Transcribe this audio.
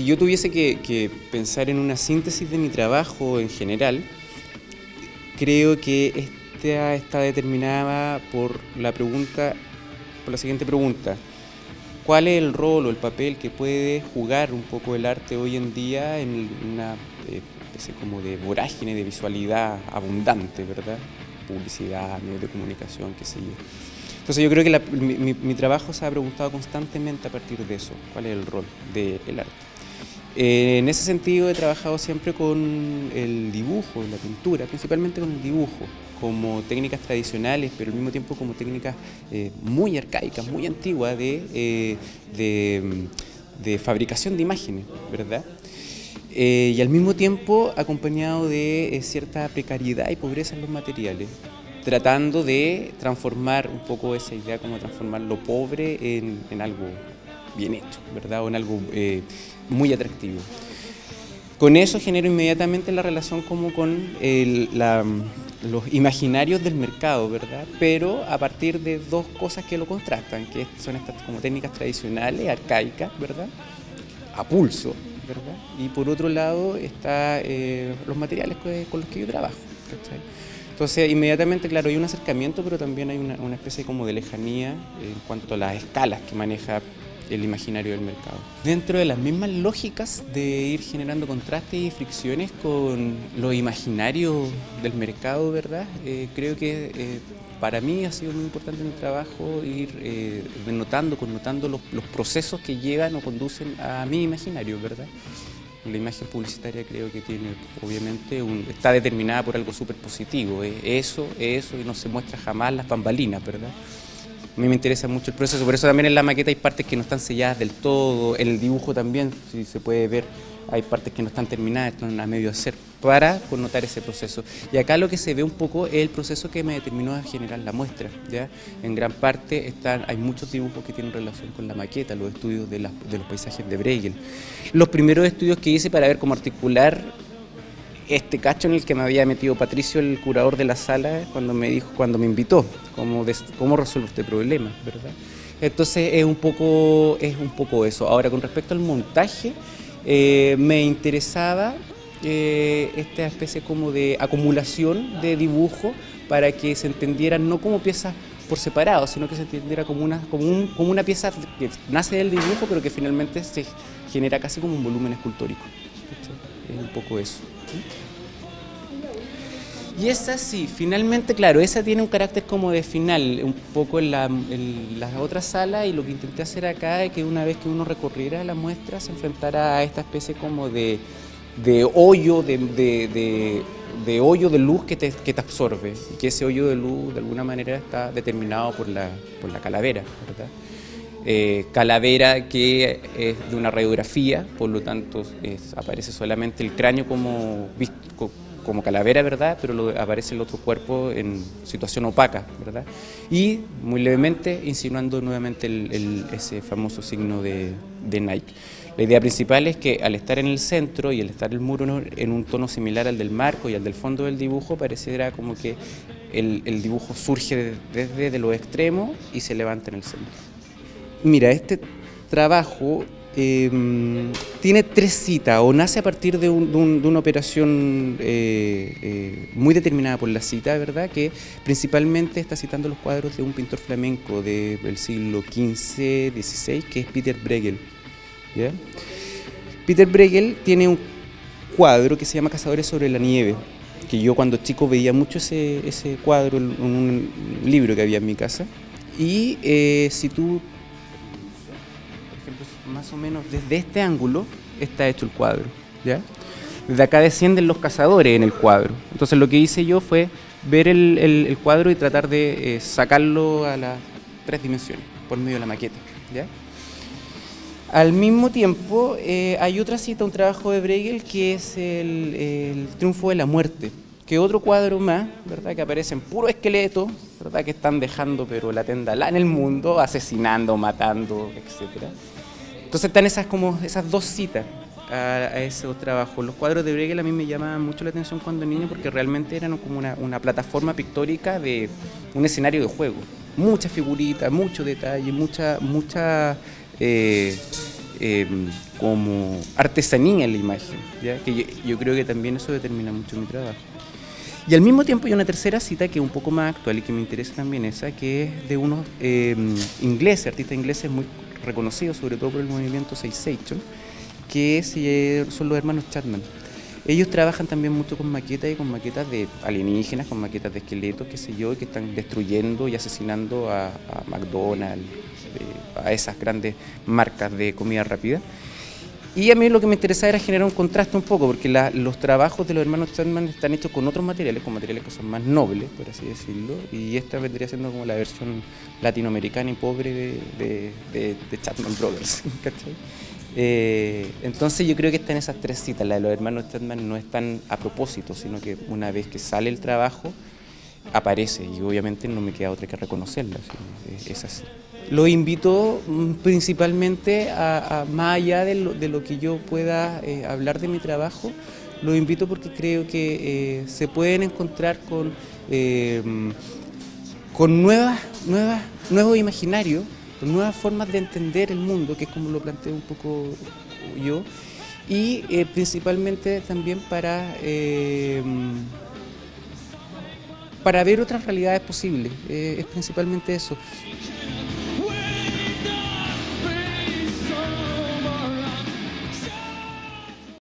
yo tuviese que pensar en una síntesis de mi trabajo en general, creo que esta está determinada por la siguiente pregunta. ¿Cuál es el rol o el papel que puede jugar un poco el arte hoy en día en una especie como de vorágine de visualidad abundante, ¿verdad? Publicidad, medios de comunicación, qué sé yo. Entonces yo creo que mi trabajo se ha preguntado constantemente a partir de eso, cuál es el rol del arte. En ese sentido he trabajado siempre con el dibujo, la pintura, principalmente con el dibujo, como técnicas tradicionales, pero al mismo tiempo como técnicas muy arcaicas, muy antiguas de fabricación de imágenes, ¿verdad? Y al mismo tiempo acompañado de cierta precariedad y pobreza en los materiales, tratando de transformar un poco esa idea, como transformar lo pobre en algo bien hecho, ¿verdad? O en algo muy atractivo. Con eso genero inmediatamente la relación como con los imaginarios del mercado, ¿verdad? Pero a partir de dos cosas que lo contrastan, que son estas como técnicas tradicionales, arcaicas, ¿verdad? A pulso, ¿verdad? Y por otro lado están los materiales con los que yo trabajo, ¿cachai? Entonces, inmediatamente, claro, hay un acercamiento, pero también hay una especie como de lejanía en cuanto a las escalas que maneja el imaginario del mercado. Dentro de las mismas lógicas de ir generando contrastes y fricciones con los imaginarios del mercado, ¿verdad? Creo que para mí ha sido muy importante en el trabajo ir connotando los procesos que llevan o conducen a mi imaginario, ¿verdad? La imagen publicitaria creo que tiene, obviamente, está determinada por algo súper positivo, eso, y no se muestra jamás las bambalinas, ¿verdad? A mí me interesa mucho el proceso, por eso también en la maqueta hay partes que no están selladas del todo, en el dibujo también, si se puede ver, hay partes que no están terminadas, están a medio hacer, para connotar ese proceso. Y acá lo que se ve un poco es el proceso que me determinó a generar la muestra, ¿ya? En gran parte hay muchos dibujos que tienen relación con la maqueta, los estudios de los paisajes de Bruegel. Los primeros estudios que hice para ver cómo articular este cacho en el que me había metido Patricio, el curador de la sala, cuando me invitó, cómo resuelvo este problema, ¿verdad? Entonces es un poco eso. Ahora, con respecto al montaje, me interesaba esta especie como de acumulación de dibujo para que se entendieran no como piezas por separado, sino que se entendiera como una pieza que nace del dibujo, pero que finalmente se genera casi como un volumen escultórico. Es un poco eso. Y esa sí, finalmente, claro, esa tiene un carácter como de final, un poco en las otras salas, y lo que intenté hacer acá es que una vez que uno recorriera la muestra se enfrentara a esta especie como de hoyo, de hoyo de luz que te absorbe, y que ese hoyo de luz de alguna manera está determinado por la calavera, ¿verdad? Calavera que es de una radiografía, por lo tanto aparece solamente el cráneo como calavera, ¿verdad? Pero aparece el otro cuerpo en situación opaca, ¿verdad? Y muy levemente insinuando nuevamente ese famoso signo de Nike. La idea principal es que al estar en el centro y al estar el muro en un tono similar al del marco y al del fondo del dibujo, pareciera como que el dibujo surge desde los extremos y se levanta en el centro. Mira, este trabajo tiene tres citas, o nace a partir de una operación muy determinada por la cita, ¿verdad? Que principalmente está citando los cuadros de un pintor flamenco del siglo XV-XVI, que es Peter Bruegel, ¿ya? Peter Bruegel tiene un cuadro que se llama Cazadores sobre la nieve, que yo cuando chico veía mucho ese cuadro en un libro que había en mi casa, y si tú, más o menos desde este ángulo está hecho el cuadro, ¿ya? Desde acá descienden los cazadores en el cuadro. Entonces lo que hice yo fue ver el cuadro y tratar de sacarlo a las 3 dimensiones por medio de la maqueta, ¿ya? Al mismo tiempo hay otra cita, un trabajo de Bruegel, que es el Triunfo de la Muerte, que es otro cuadro más, ¿verdad? Que aparecen puros esqueletos, ¿verdad? Que están dejando pero la tendalá en el mundo, asesinando, matando, etcétera. Entonces están esas dos citas a esos trabajos. Los cuadros de Bruegel a mí me llamaban mucho la atención cuando niño, porque realmente eran como una plataforma pictórica de un escenario de juego. Muchas figuritas, mucho detalle, mucha como artesanía en la imagen, ¿ya? Que yo creo que también eso determina mucho mi trabajo. Y al mismo tiempo hay una tercera cita que es un poco más actual y que me interesa también esa, que es de unos ingleses, artistas ingleses muy reconocidos, sobre todo por el movimiento Sensation, que son los hermanos Chapman. Ellos trabajan también mucho con maquetas y con maquetas de alienígenas, con maquetas de esqueletos, qué sé yo, que están destruyendo y asesinando a McDonald's, a esas grandes marcas de comida rápida. Y a mí lo que me interesaba era generar un contraste un poco, porque los trabajos de los hermanos Chapman están hechos con otros materiales, con materiales que son más nobles, por así decirlo, y esta vendría siendo como la versión latinoamericana y pobre de Chapman Brothers, ¿cachai? Entonces yo creo que están esas tres citas. La de los hermanos Chapman no es tan a propósito, sino que una vez que sale el trabajo aparece y obviamente no me queda otra que reconocerla, es así. Lo invito principalmente más allá de lo que yo pueda hablar de mi trabajo, lo invito porque creo que se pueden encontrar con nuevos imaginarios, con nuevas formas de entender el mundo, que es como lo planteo un poco yo, y principalmente también para ver otras realidades posibles, es principalmente eso.